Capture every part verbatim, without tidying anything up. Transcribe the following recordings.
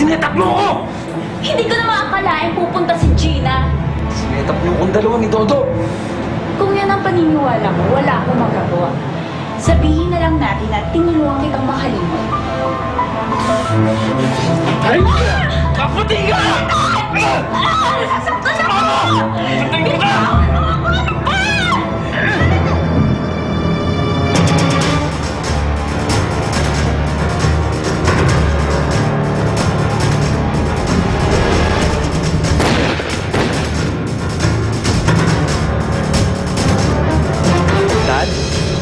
Sinetap mo ko! Hindi ko naman akalain pupunta si Gina. Sinetap niyo kong dalawa ni Dodo. Kung yan ang paniniwala mo, wala akong magagawa. Sabihin na lang natin na tinulungan kitang makalimot. Ay! Kaputi ka! Ah! Nasasaktan ako! Patay mo ka! Dad?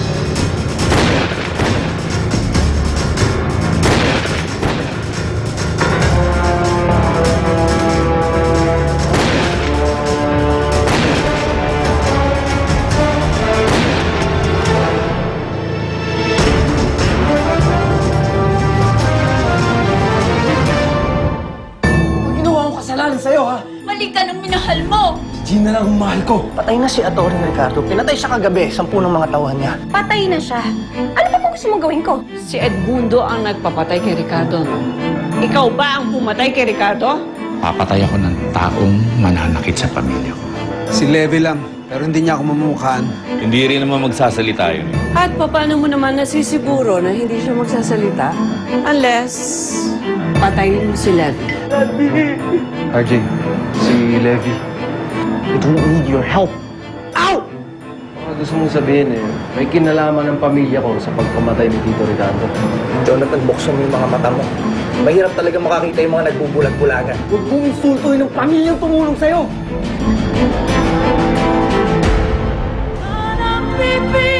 Ginawa kong kasalanan sa'yo, ha? Mali ka ng minahal mo! Gina lang ang mahal ko. Patay na si Atty. Ricardo. Pinatay siya kagabi, sampu ng mga tauhan niya. Patay na siya. Ano pa po gusto mong gawin ko? Si Edmundo ang nagpapatay kay Ricardo, no? Ikaw ba ang pumatay kay Ricardo? Papatay ako ng taong mananakit sa pamilya ko. Si Levi lang, pero hindi niya ako mamukhaan. Hindi rin naman magsasalita yun eh. At paano mo naman nasisiguro na hindi siya magsasalita? Unless, patayin mo si Levi. R J, si Levi. We don't need your help. Ow! Baka gusto mong sabihin eh, may kinalaman ng pamilya ko sa pagkamatay ni Tito Ricardo. Jonathan, buksan mo yung mga mata mo. Mahirap talaga makakita yung mga nagbubulag-bulagan. Huwag mong insultuhin ng pamilyang tumulong sa'yo. Parang pipi